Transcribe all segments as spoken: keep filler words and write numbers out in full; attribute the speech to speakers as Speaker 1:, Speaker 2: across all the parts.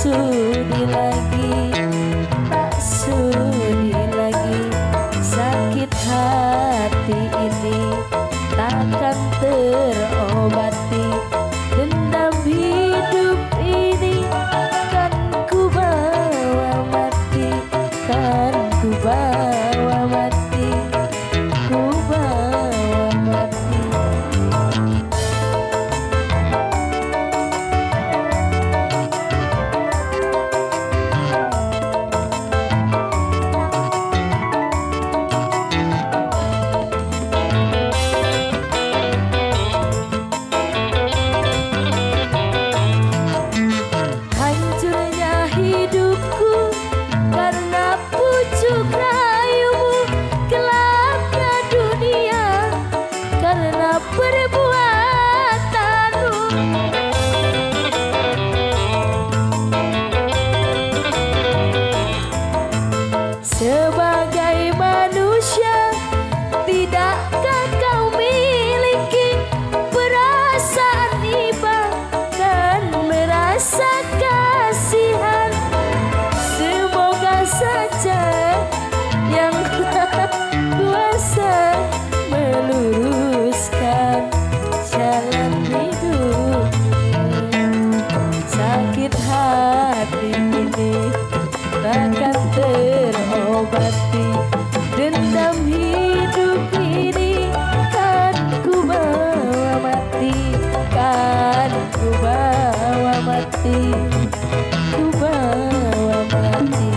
Speaker 1: sudi lagi, tak sudi lagi. Sakit hati ini takkan terobati. Dendam hidup ini kan ku bawa mati, kan ku bawa mati, ku bawa mati. Sebagai manusia, tidakkah kau miliki perasaan iba dan merasa kasihan? Semoga saja yang kuasa meluruskan jalan hidup. Sakit hati ini takkan terobati. Dendam hidup ini kan ku bawa mati, kan ku bawa mati, ku bawa mati.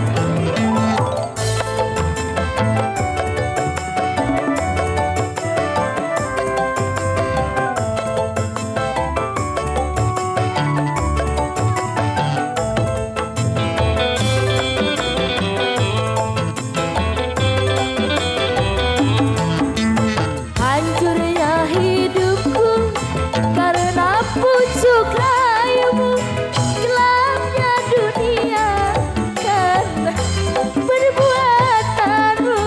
Speaker 1: Pucuk rayumu, gelapnya dunia karena perbuatanmu.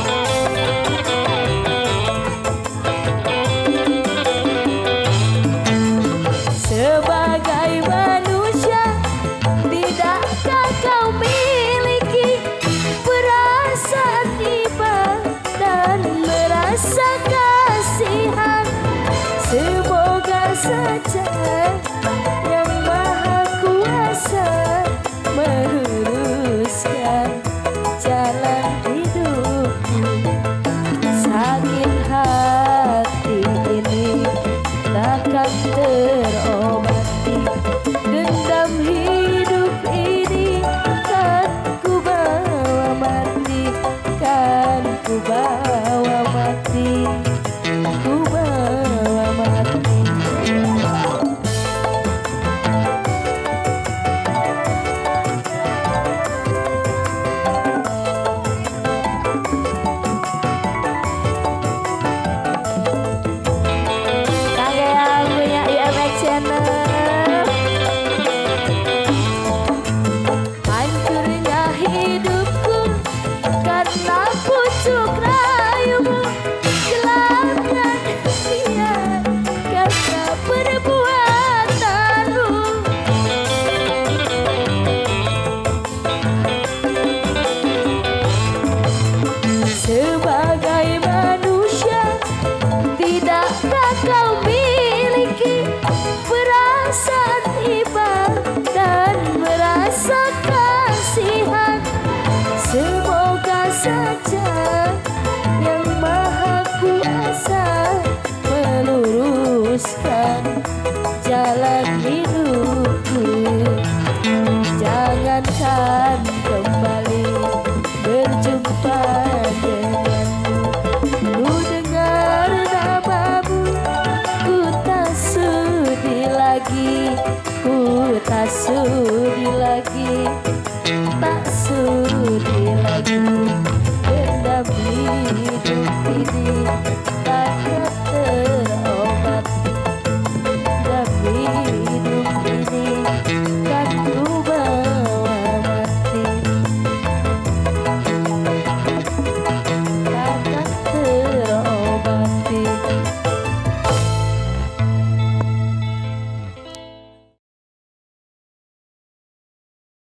Speaker 1: Sebagai manusia, tidakkah kau miliki perasaan iba dan merasa kasihan? Semoga saja yang Maha Kuasa meluruskan jalan hidupku. Sakit hati ini takkan terobati. Dendam hidup ini kan ku bawa mati, kan ku bawa mati, ku bawa mati. Sebagai manusia, tidakkah kau miliki perasaan iba dan merasa kasihan? Semoga saja yang Maha Kuasa meluruskan jalan hidupku. Jangankan kembali berjumpa denganmu, ku dengar namamu, ku tak sudi lagi, ku tak sudi lagi, tak sudi lagi. Dendam hidup ini